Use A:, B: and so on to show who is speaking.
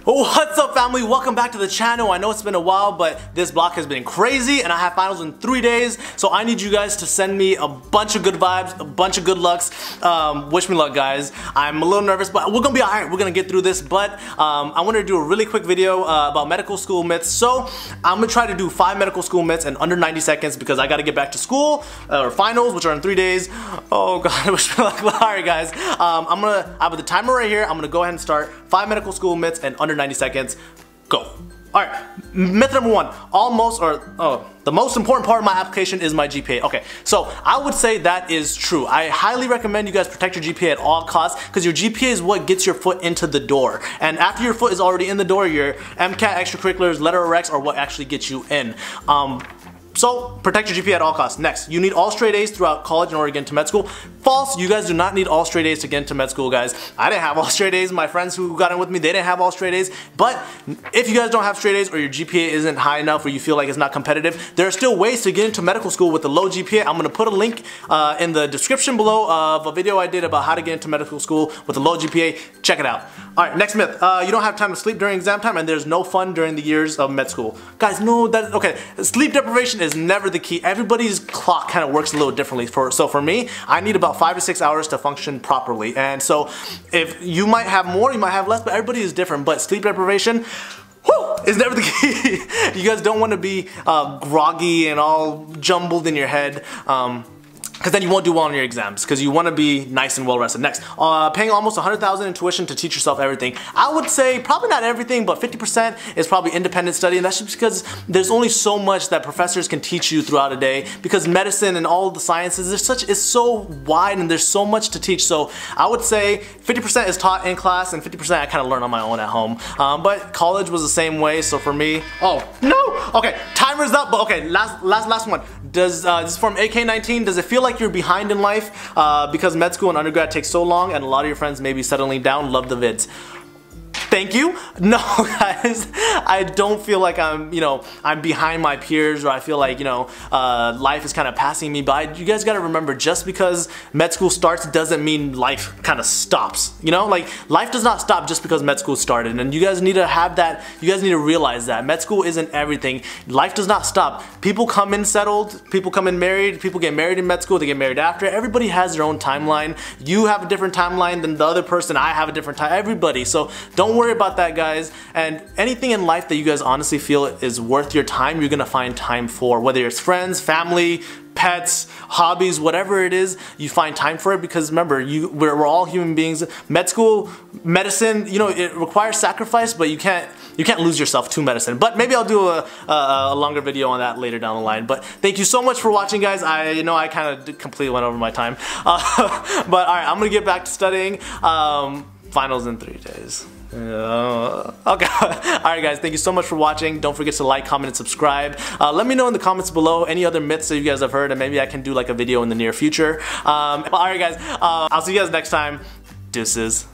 A: What's up, family? Welcome back to the channel. I know it's been a while, but this block has been crazy and I have finals in 3 days, so I need you guys to send me a bunch of good vibes, a bunch of good lucks. Wish me luck, guys. I'm a little nervous, but we're gonna be alright. We're gonna get through this, but I wanted to do a really quick video about medical school myths. So I'm gonna try to do 5 medical school myths in under 90 seconds because I gotta get back to school, or finals, which are in 3 days. Oh god, wish me luck. Alright, guys. I have the timer right here. I'm gonna go ahead and start 5 medical school myths in under 90 seconds. Go. Alright, myth number 1. The most important part of my application is my GPA. Okay, so I would say that is true. I highly recommend you guys protect your GPA at all costs because your GPA is what gets your foot into the door. And after your foot is already in the door, your MCAT, extracurriculars, letter of recs are what actually gets you in. So, protect your GPA at all costs. Next, you need all straight A's throughout college in order to get into med school. False, you guys do not need all straight A's to get into med school, guys. I didn't have all straight A's. My friends who got in with me, they didn't have all straight A's. But if you guys don't have straight A's or your GPA isn't high enough or you feel like it's not competitive, there are still ways to get into medical school with a low GPA. I'm going to put a link in the description below of a video I did about how to get into medical school with a low GPA. Check it out. Alright, next myth. You don't have time to sleep during exam time and there's no fun during the years of med school. Guys, no, okay. Sleep deprivation is never the key. Everybody's clock kind of works a little differently. So for me, I need about 5 to 6 hours to function properly. And so if you might have more, you might have less, but everybody is different. But sleep deprivation, whew, is never the key. You guys don't want to be groggy and all jumbled in your head. Because then you won't do well on your exams, because you want to be nice and well rested. Next, paying almost $100,000 in tuition to teach yourself everything. I would say probably not everything, but 50% is probably independent study, and that's just because there's only so much that professors can teach you throughout a day, because medicine and all of the sciences, it's so wide and there's so much to teach. So I would say 50% is taught in class and 50% I kind of learn on my own at home. But college was the same way, so for me, oh no, okay, timer's up. But okay, last one. This is from AK19. Does it feel like you're behind in life because med school and undergrad takes so long and a lot of your friends may be settling down? Love the vids. Thank you. No, guys, I don't feel like I'm behind my peers, or I feel like, life is kind of passing me by. You guys got to remember, just because med school starts doesn't mean life kind of stops. Like, life does not stop just because med school started, and you guys need to have that. You guys need to realize that med school isn't everything. Life does not stop. People come in settled, people come in married, people get married in med school, they get married after. Everybody has their own timeline. You have a different timeline than the other person. I have a different time. Everybody. So don't worry about that, guys. And anything in life that you guys honestly feel is worth your time, you're gonna find time for. Whether it's friends, family, pets, hobbies, whatever it is, you find time for it, because remember, we're all human beings. Med school, medicine, it requires sacrifice, but you can't lose yourself to medicine. But maybe I'll do a longer video on that later down the line. But thank you so much for watching, guys. I know I kind of completely went over my time. But alright, I'm gonna get back to studying. Finals in 3 days. Okay. Alright, guys, thank you so much for watching. Don't forget to like, comment, and subscribe. Let me know in the comments below any other myths that you guys have heard, and maybe I can do like a video in the near future. Alright, guys, I'll see you guys next time. Deuces.